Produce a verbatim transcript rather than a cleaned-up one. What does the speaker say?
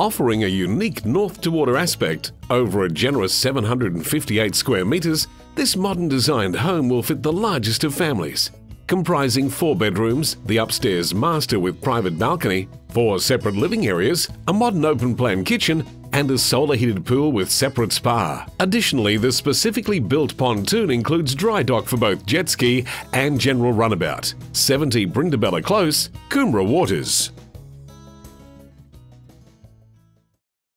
Offering a unique north-to-water aspect over a generous seven hundred fifty-eight square metres, this modern designed home will fit the largest of families. Comprising four bedrooms, the upstairs master with private balcony, four separate living areas, a modern open-plan kitchen, and a solar-heated pool with separate spa. Additionally, the specifically built pontoon includes dry dock for both jet ski and general runabout. seventy Brindabella Close, Coomera Waters.